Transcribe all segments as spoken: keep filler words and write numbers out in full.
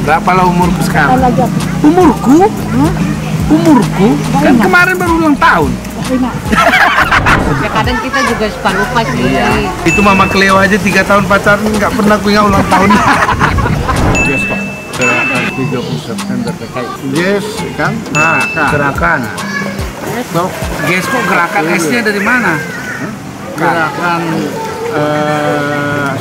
Berapa lah umurku sekarang? Lagi aku. Umurku? Hah? Umurku? Kan Banyak. kemarin baru ulang tahun. Ingat. Ya kadang kita juga suka lupa sih. Iya. Itu Mama Cleo aja tiga tahun pacaran nggak pernah aku ingat ulang tahun. Yes, Pak. Gerakan tiga puluh September P K I. Yes, kan? Nah, gerakan. So, yes kok gerakan S-nya dari mana? Gerakan eh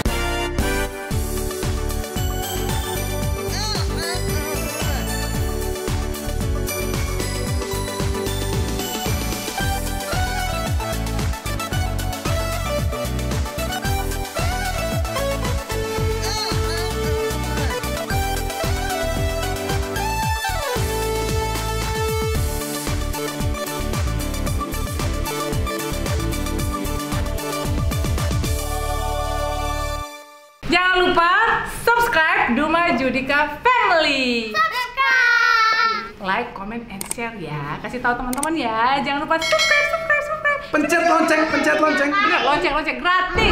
Jangan lupa subscribe Duma Judika Family. Subscribe. Like, comment, and share ya. Kasih tahu teman-teman ya. Jangan lupa subscribe, subscribe, subscribe. pencet lonceng, pencet lonceng. Bener, lonceng, lonceng gratis.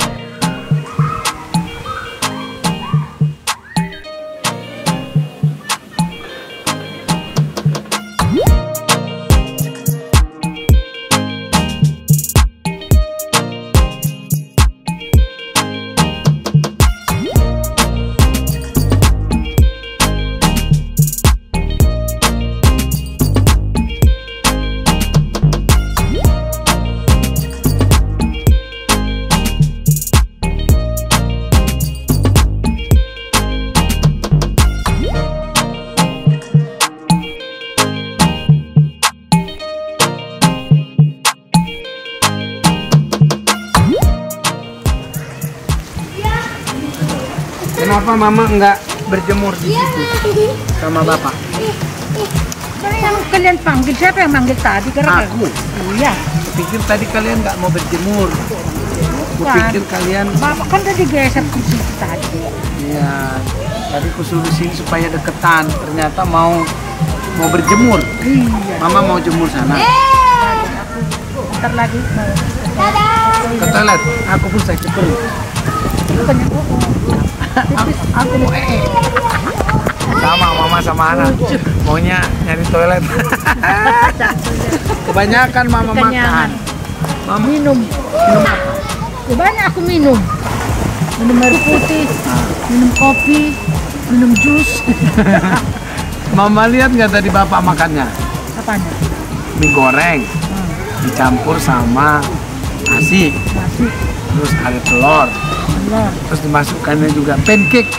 Kenapa Mama nggak berjemur di situ sama Bapak? Yang kalian panggil, siapa yang manggil tadi? Karena Aku. Iya. Pikir tadi kalian nggak mau berjemur. Aku Bukan. pikir kalian, Bapak kan tadi geser kursi tadi. ya tadi aku suruh sini supaya deketan. Ternyata mau mau berjemur. Iya. Mama mau jemur sana. Ntar lagi mau. Ke toilet. Aku pun sakit perut. Bukannya oh. Aku, aku mau ee. Sama Mama sama anak. Maunya nyari toilet. Kebanyakan Mama Kenyangan. makan. Mama Minum. minum apa? Ya, banyak aku minum. Minum air putih, minum kopi, minum jus. Mama lihat nggak tadi Bapak makannya? Apanya? Mie goreng Hmm. dicampur sama nasi, Nasi, terus ada telur, telur. terus dimasukkannya juga pancake.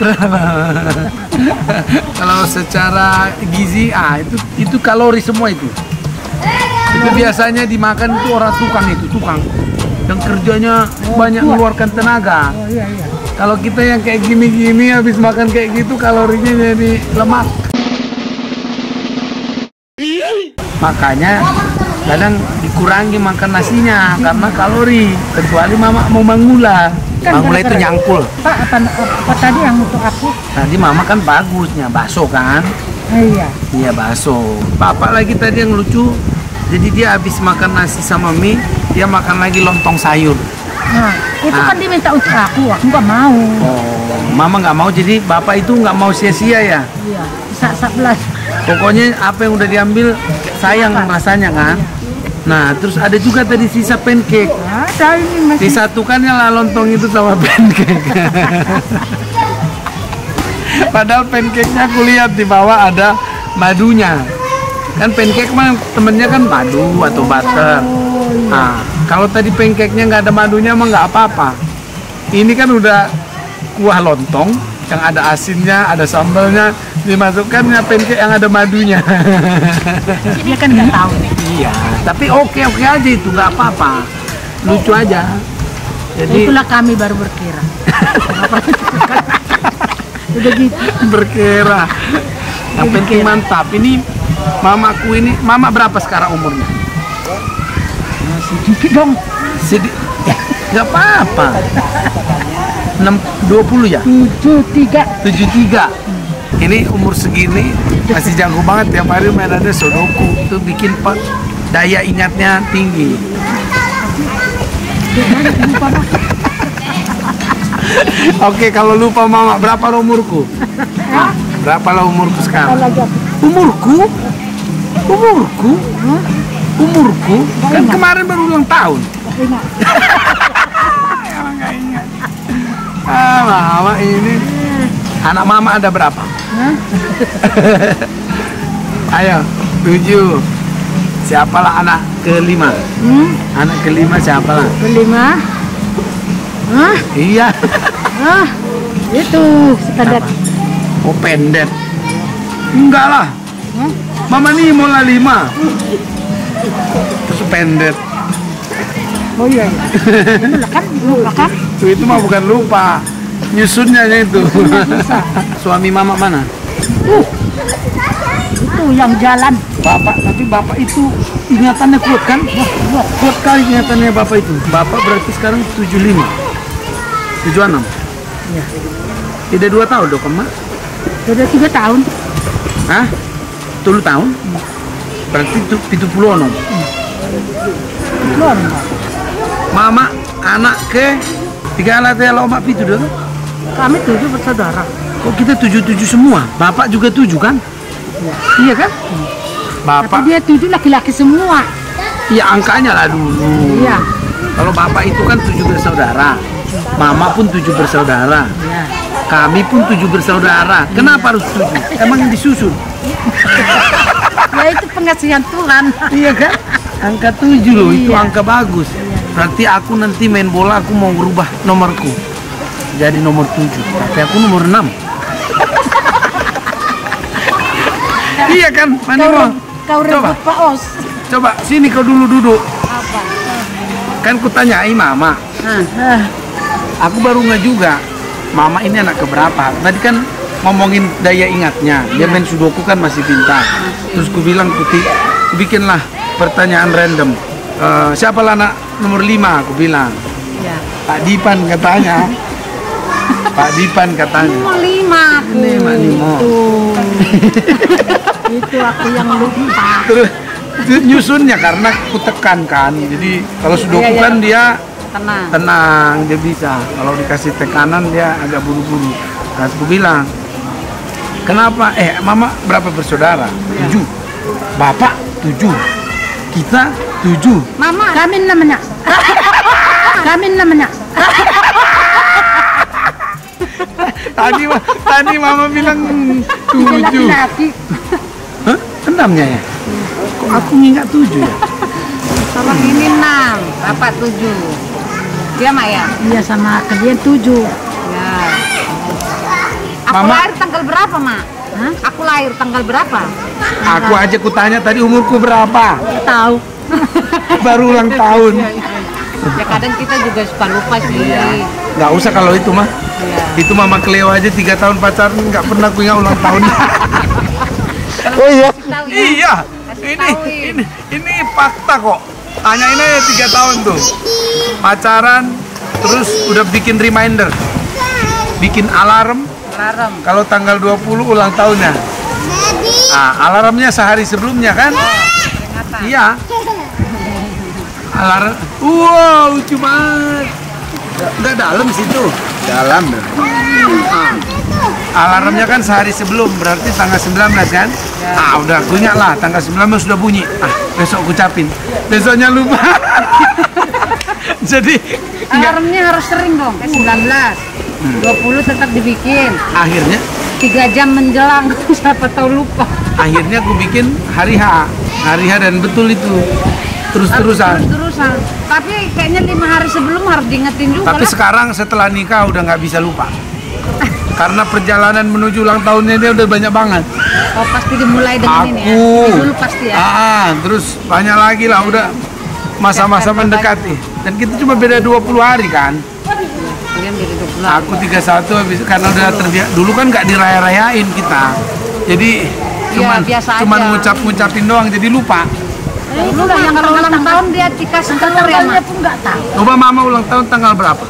Kalau secara gizi, ah itu itu kalori semua itu. Itu biasanya dimakan itu orang tukang itu tukang yang kerjanya banyak mengeluarkan tenaga. Oh iya iya. Kalau kita yang kayak gini-gini habis makan kayak gitu kalorinya jadi lemak. Makanya kadang dikurangi makan nasinya karena kalori. Kecuali Mama mau mangula. Kan Mangula itu gara-gara- nyangkul. Pak, apa, apa tadi yang untuk aku? Tadi Mama kan bagusnya bakso kan? Ah, iya. Iya bakso. Bapak lagi tadi yang lucu. Jadi dia habis makan nasi sama mie, dia makan lagi lontong sayur. Nah, itu Ah. kan diminta untuk aku, aku nggak mau. Oh, Mama nggak mau, jadi Bapak itu nggak mau sia-sia ya? Iya, bisa sebelas. Pokoknya apa yang udah diambil sayang rasanya kan? Nah, terus ada juga tadi sisa pancake. Ada ini masih. Disatukannya lah lontong itu sama pancake. Padahal pancake-nya aku lihat di bawah ada madunya. Kan pancake mah temennya kan madu atau butter. Nah, kalau tadi pancake-nya nggak ada madunya mah nggak apa-apa. Ini kan udah kuah lontong yang ada asinnya, ada sambalnya, dimasukkannya pancake yang ada madunya. Dia kan nggak tahu nih. Iya, tapi oke oke aja itu nggak apa-apa, lucu aja. Jadi Itulah kami baru berkira. Udah gitu. berkira. Yang penting mantap. Ini mamaku ini, Mama berapa sekarang umurnya? Sedikit dong. Sedih, nggak apa-apa. enam dua puluh ya? Tujuh tiga. tujuh tiga. Ini umur segini masih jago banget, tiap hari mainannya Sudoku. Itu bikin pak daya ingatnya tinggi. Oke, kalau lupa Mama berapa umurku? Nah, Berapa lah umurku sekarang? lagi aku. Umurku? Umurku? Hah? Umurku? Kan ingat. kemarin baru ulang tahun. Nggak ingat. Emang nggak ingat. Ah, mama ini. Anak mama ada berapa? Hah? Ayo, tujuh. Siapalah anak kelima? Hmm? Anak kelima siapalah? Kelima. Hah? Iya. Hah? Itu standar. Oh, pendet. Enggak lah. Hah? Mama nih mau lah lima. Terus pendet. Oh iya. iya. Itu lah kan, lupa kan? Tuh, itu mah bukan lupa. Nyusunnya itu. Suami mama mana? Uh, itu yang jalan. Bapak, tapi bapak itu ingatannya kuat kan? Wah, kuat, kuat kali ingatannya bapak itu. Bapak berarti sekarang tujuh puluh lima. tujuh puluh enam. Iya. Tidak dua tahun dong, Mak? Sudah tiga tahun. Hah? Tujuh tahun? Berarti itu tujuh puluh enam. Keluar. Mama, anak ke tiga alat ya lo mak pitu dong. Kami tujuh bersaudara. Kok kita tujuh tujuh semua? Bapak juga tujuh kan? Iya kan? Tapi Bapak, dia tujuh laki-laki semua. ya angkanya lah dulu. Iya. Kalau bapak itu kan tujuh bersaudara, mama pun tujuh bersaudara, Iya. kami pun tujuh bersaudara. Kenapa harus tujuh? Emang disusun? Ya itu pengasihan Tuhan. Iya kan? Angka tujuh loh, itu Iya. angka bagus. Berarti aku nanti main bola, aku mau merubah nomorku jadi nomor tujuh, tapi aku nomor enam. Iya kan, Mani Kau, mau? kau Coba, rebut Pak Os. coba sini kau dulu duduk. Apa? Kan kutanyai mama, Ah, aku baru nggak juga. Mama ini anak keberapa? Tadi kan ngomongin daya ingatnya, dia main sudoku kan masih pintar. Terus ku bilang putih, ku bikinlah pertanyaan random. Eh, siapa lah anak nomor lima? Aku bilang. ya. Pak Dipan katanya. Pak Dipan katanya. Cuma lima aku. Lima, lima. Itu. Itu aku yang lupa. Terus terus nyusunnya karena ku tekankan. Jadi kalau sudoku Iya, iya. kan dia Tenang. tenang, dia bisa. Kalau dikasih tekanan dia agak buru-buru. Nah, aku bilang, kenapa? Eh, mama berapa bersaudara? Tujuh. Bapak tujuh. Kita tujuh. Mama. Kami namanya. Kami namanya. Tadi ma- tadi mama bilang Dia tujuh. laki-laki. Hah? Enamnya ya? Kok aku ngingat tujuh ya? Kalau ini enam, bapak tujuh. Dia Mak ya? Iya sama kalian tujuh. Ya. Aku Mama- lahir tanggal berapa, Mak? Hah? Aku lahir tanggal berapa? Aku aja kutanya tadi umurku berapa? Nggak tahu. Baru ulang tahun. Ya kadang kita juga suka lupa sih. Nggak usah kalau itu mah. Iya. Itu Mama Cleo aja tiga tahun pacaran nggak pernah aku ingat ulang tahun. Oh iya. Tahu ya? Iya. Kasih Ini tauin. ini ini fakta kok. Tanyain aja tiga tahun tuh. Pacaran terus udah bikin reminder. Bikin alarm Alarm. kalau tanggal dua puluh ulang tahunnya. Ah, alarmnya sehari sebelumnya kan? Peringatan. Iya. Alarm. Wow, lucu banget. Enggak dalam situ. Dalam. Ah. Alarmnya kan sehari sebelum, berarti tanggal sembilan belas kan? Ah, udah aku ingat lah, tanggal sembilan belas sudah bunyi. Ah, besok aku ucapin. Besoknya lupa. Jadi enggak, Alarmnya harus sering dong. Kayak sembilan belas. dua puluh tetap dibikin. akhirnya tiga jam menjelang. Siapa tahu lupa. akhirnya aku bikin hari H. Hari H dan betul itu. Terus-terusan. Terus-terusan. Tapi kayaknya lima hari sebelum harus diingetin juga Tapi lah. sekarang setelah nikah udah nggak bisa lupa. Karena perjalanan menuju ulang tahunnya dia udah banyak banget. Oh pasti dimulai dengan ini ya. Aku. Ini dulu pasti ya. Ah, terus banyak lagi lah udah masa-masa mendekati. Dan kita cuma beda dua puluh hari kan. Kalian jadi dua puluh. Aku tiga puluh satu habis karena udah terbiasa. Dulu kan nggak diraya-rayain kita. Jadi cuman biasa cuman aja. ngucap-ngucapin doang jadi lupa. Dulu lah yang kalau ulang tahun dia dikasih telur ya, Tanggalnya Mak. pun nggak tahu. Coba mama ulang tahun tanggal berapa?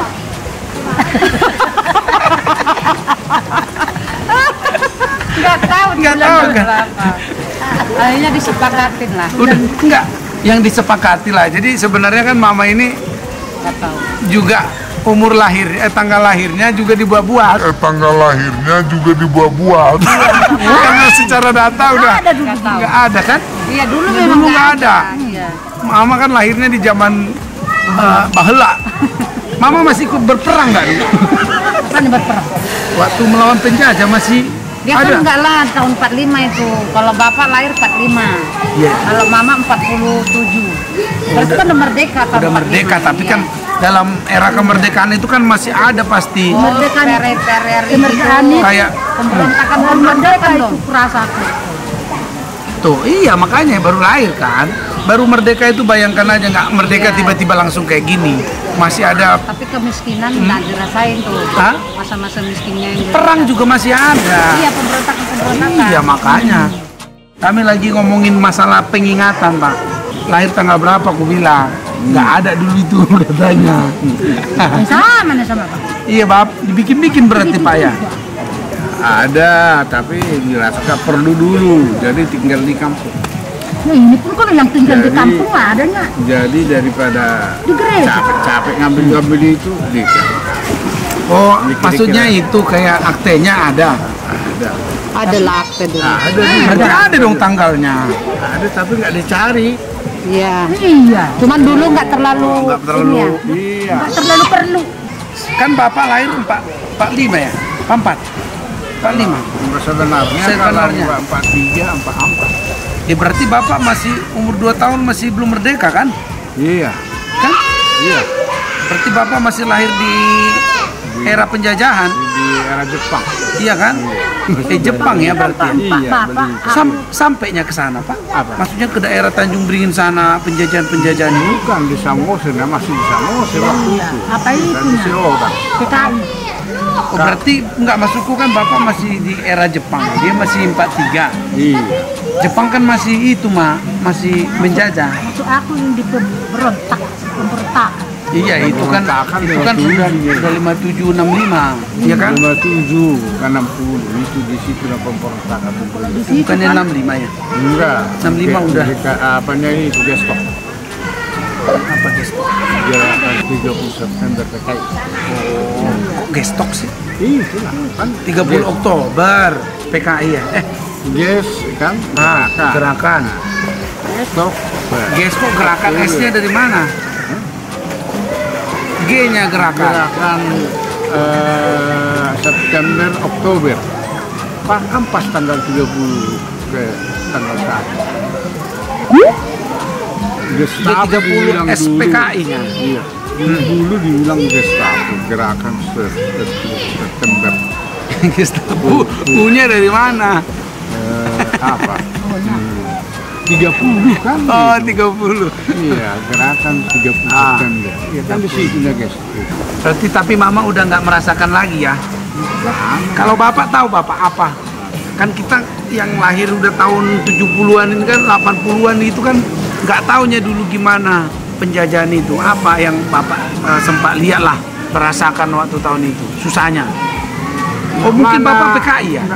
Nggak tahu Nggak bulan tahu, kan? berapa. Akhirnya disepakatin lah. Udah enggak yang disepakati lah. Jadi sebenarnya kan mama ini Nggak tahu. Juga umur lahir, eh tanggal lahirnya juga dibuat-buat. Eh, tanggal lahirnya juga dibuat-buat. Karena secara data udah Ada dulu. Nggak tahu. nggak ada kan? Iya dulu Ya, memang dulu nggak ada. Iya. Mama kan lahirnya di zaman uh, bahela. Mama masih ikut berperang nggak dulu? Kan berperang. Waktu melawan penjajah masih Dia ada. kan enggak lah tahun empat puluh lima itu. Kalau bapak lahir empat puluh lima. Iya. Kalau mama empat puluh tujuh. Berarti kan udah merdeka tahun Udah merdeka, tapi kan dalam era kemerdekaan itu kan masih ada pasti. kemerdekaan peri-peri Kemerdekaan itu Kayak pemberontakan Kalau merdeka pemberontakan itu dong. perasaanku. tuh, iya makanya baru lahir kan. Baru merdeka itu bayangkan aja nggak merdeka Iya. tiba-tiba langsung kayak gini. Masih ada Tapi kemiskinan nggak dirasain tuh. Hah? Masa-masa miskinnya yang dirasain. perang juga masih ada. Iya pemberontakan pemberontakan. Iya makanya. Kami lagi ngomongin masalah pengingatan Pak. Lahir tanggal berapa aku bilang. Nggak ada dulu itu katanya. Yang sama nih sama Pak. Iya Bap, dibikin-bikin berarti Pak ya. Ada, tapi dirasakan perlu dulu, jadi tinggal di kampung. Nah, ini pun kalau yang tinggal di Jadi- kampung adanya Jadi daripada di gereja. capek-capek ngambil-ngambil itu, di Oh, Dikira-kira. maksudnya itu kayak aktenya ada. ada. Ada lah akte dulu. Ada di Berarti ada dong tanggalnya. ada, tapi nggak dicari. Iya. Iya. Cuman dulu nggak terlalu, Nggak terlalu, ini ya. iya. Nggak terlalu perlu. Kan Bapak lahir empat empat lima ya? empat. empat lima. Sebenarnya Sebenarnya. kalau empat tiga, empat empat. Ya berarti Bapak masih umur dua tahun masih belum merdeka kan? Iya, Kan? iya. Berarti Bapak masih lahir di era penjajahan. Di era Jepang. Iya kan? Eh Jepang ya berarti. Pak, Iya, Bapak, begitu. Sam- sampainya ke sana, Pak. Apa? Maksudnya ke daerah Tanjung Beringin sana, penjajahan-penjajahan itu. Bukan di Samose, nah masih di Samose waktu itu. Apa Dan di itunya? Seorang. P K I. Oh, berarti nggak masukku kan Bapak masih di era Jepang. Dia masih empat tiga. Iya. Jepang kan masih itu, mah, masih menjajah. Maksud aku yang diberontak, pemberontakan. Iya, itu kan Pemberontakan itu kan lima sudah tujuh, ya. sudah lima tujuh enam lima. Iya kan? lima tujuh ke enam puluh itu di situ lah pemberontakan. Di situ Bukannya kan enam lima ya? Enggak. enam puluh lima Ke- udah. ke- Apanya itu gestok. Apa gestok? Gerakan tiga puluh September P K I. Kok gestok sih? Itu lah kan tiga puluh Oktober P K I ya? Eh, Ges kan. ah, gerakan. Gestok. Gestok gerakan S-nya dari mana? G-nya gerakan. Gerakan eh, September Oktober. Pas kan pas tanggal tiga puluh ke tanggal satu. Gestapo tiga puluh dibilang S P K I-nya. dulu. Iya. Dulu dibilang Gestapo, gerakan se- se- September. Gestapo. U-nya dari mana? Eh, apa? Hmm, tiga puluh kan? Oh, tiga puluh. Iya, gerakan tiga puluh Ah. September. Iya kan di situ ya Gestapo. Berarti tapi Mama udah nggak merasakan lagi ya? Kalau Bapak tahu Bapak apa? Kan kita yang lahir udah tahun tujuh puluhan ini kan delapan puluhan itu kan nggak taunya dulu gimana penjajahan itu. Apa yang Bapak eh, sempat lihat lah, merasakan waktu tahun itu, susahnya. Oh mungkin Mana- Bapak P K I ya?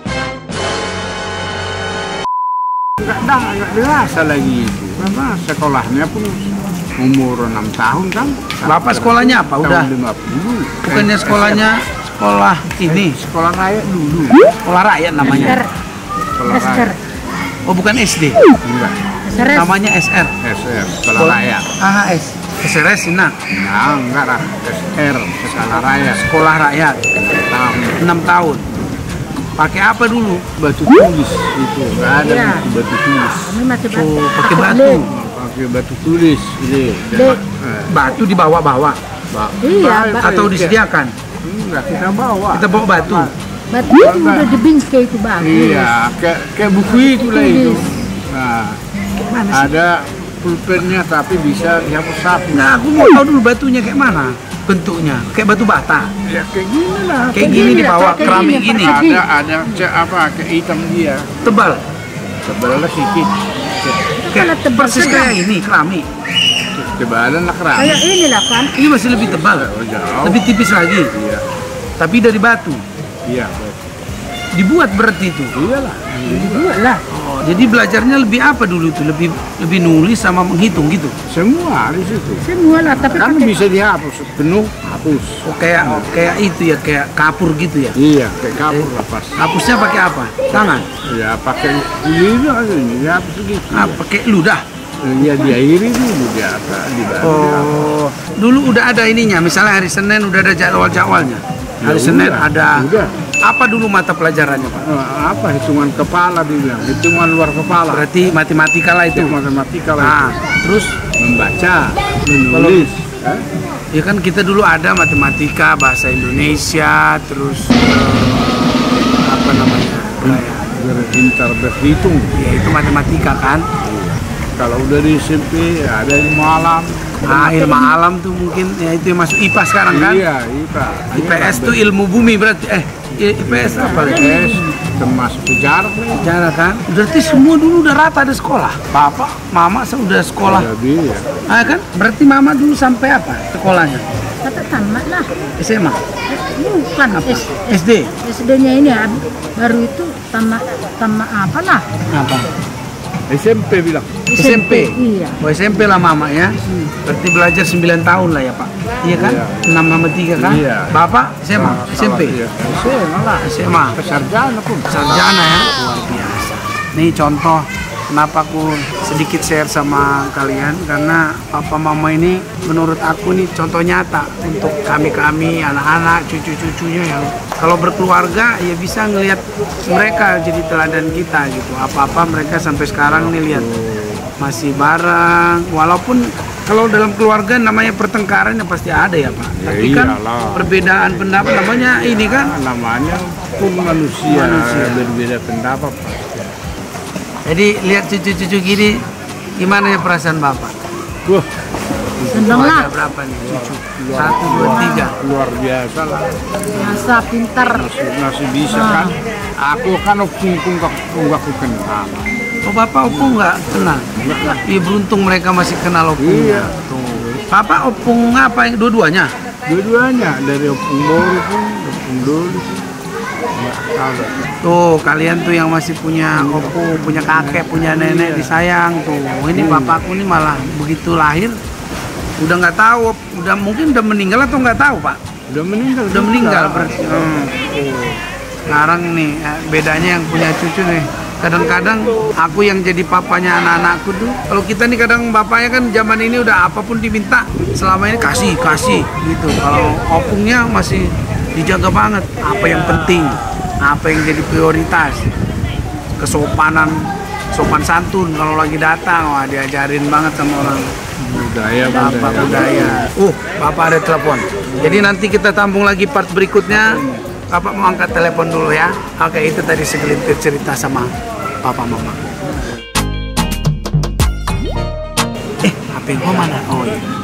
Enggak dah, enggak dirasa lagi itu. Karena sekolahnya pun umur enam tahun kan. Bapak sekolahnya apa? Tahun Udah? lima puluh. Bukannya sekolahnya sekolah ini, Sekolah rakyat dulu. sekolah rakyat namanya. Ester, Sekolah Ester, rakyat. Oh bukan S D, Enggak. S R S. namanya S R. S R, sekolah rakyat. Ah S, S R S nah, Nah, enggak lah. S R, sekolah rakyat. sekolah rakyat Tahun. enam tahun. Pakai apa dulu? Batu tulis itu. Enggak ada Iya. itu batu tulis. Kami masih Oh, pakai pakai batu. lem. Pakai batu tulis. Ini. Lem. Eh, Batu dibawa-bawa ba- Iya, ba- atau disediakan? Enggak, kita bawa. Kita bawa batu. Batu itu udah dibingkai itu bagus. Iya, kayak kayak buku itu lah itu. Nah, Mana sih? ada pulpennya tapi bisa dihapus-hapus. Nah, aku mau tahu dulu batunya kayak mana bentuknya. Kayak batu bata. Ya kayak gini lah. Kayak Kayak gini gini dibawa lah, kayak keramik gini, gini. pakai- Ada ada ce- apa kayak hitam dia. Tebal. Tebalan sedikit. Kayak tebal persis sedang. kayak ini keramik. Tebalan lah keram. Kayak inilah kan. Ini masih lebih tebal. Oh, jauh. Lebih tipis lagi. Iya. Tapi dari batu. Iya. dibuat berarti itu. Iyalah. Dibuat lah. Oh, jadi belajarnya lebih apa dulu tuh? Lebih lebih nulis sama menghitung gitu. Semua di situ. Semua lah, tapi Kan pakai bisa dihapus penuh, hapus. Oh, kayak kayak itu ya, kayak kapur gitu ya. Iya, kayak kapur lepas. Hapusnya pakai apa? Tangan. Ya pakai lidah, ya hapus gitu. Ah, pakai ludah. Ya diairi dulu biasa dibantu. Oh, dulu udah ada ininya. Misalnya hari Senin udah ada jadwal-jadwalnya. Hari Ya Senin udah, ada. udah. Apa dulu mata pelajarannya, Pak? Eh, apa hitungan kepala dibilang, hitungan luar kepala. Berarti matematika lah Itu itu. matematika lah Nah, itu. terus Membaca, menulis. Eh? ya kan kita dulu ada matematika, bahasa Indonesia, terus eh, apa namanya? Kayak Berpintar berhitung. ya itu matematika kan. Kalau udah di S M P ada ilmu alam. Ah, ilmu alam tuh mungkin ya itu yang masuk I P A sekarang kan. Iya, I P A. I P S tuh ilmu bumi berarti. Eh, I P S apa? I P S termasuk sejarah. Sejarah kan. Berarti semua dulu udah rata ada sekolah. Papa, mama sudah sekolah. Jadi ya. Ah kan? Berarti mama dulu sampai apa sekolahnya? kata tamat lah. S M A. Bukan Apa? S, S D. SD-nya ini ab- baru itu tamat tamat apa lah? Apa? S M P bilang. S M P. Iya. Oh, S M P lah mama ya. Berarti belajar sembilan tahun lah ya, Pak. Iya kan? Iya. enam sama tiga kan? Iya. Bapak S M A, S M P. Iya. S M A lah. S M A. Sarjana pun. Sarjana ya. Luar biasa. Nih contoh kenapa aku sedikit share sama kalian karena papa mama ini menurut aku nih contoh nyata untuk kami-kami anak-anak cucu-cucunya yang kalau berkeluarga ya bisa ngelihat mereka jadi teladan kita gitu. Apa-apa mereka sampai sekarang nih lihat masih bareng walaupun kalau dalam keluarga namanya pertengkaran ya pasti ada ya Pak. Ya Tapi kan iyalah. perbedaan pendapat namanya ini kan. Namanya pun manusia, Manusia. berbeda pendapat. Jadi lihat cucu-cucu gini gimana ya perasaan Bapak? Wah, Seneng lah. Ada berapa nih cucu? Satu, dua, tiga. luar biasa lah. Biasa pintar. Masih, masih bisa kan? Aku kan opung kunggak kunggak kenal. Oh Bapak opung nggak kenal? Iya beruntung mereka masih kenal opung. Iya. Tuh. Bapak opung apa? Dua-duanya? Dua-duanya dari opung baru pun, opung dulu pun. Nggak tahu. Tuh kalian tuh yang masih punya opung, punya kakek, punya nenek disayang tuh. Ini bapakku nih malah begitu lahir udah nggak tahu, udah mungkin udah meninggal atau nggak tahu Pak? Udah meninggal. Udah meninggal berarti. Hmm. Sekarang nih eh, bedanya yang punya cucu nih. Kadang-kadang aku yang jadi papanya anak-anakku tuh. Kalau kita nih kadang bapaknya kan zaman ini udah apapun diminta selama ini kasih kasih gitu. Kalau opungnya masih dijaga banget. Apa yang penting, apa yang jadi prioritas, kesopanan, sopan santun kalau lagi datang, wah diajarin banget sama orang. Budaya, Bapak budaya. Uh, Bapak ada telepon. Jadi nanti kita tampung lagi part berikutnya. Bapak mau angkat telepon dulu ya. Oke, itu tadi segelintir cerita sama Papa Mama. Eh, H P gua mana? Oh iya.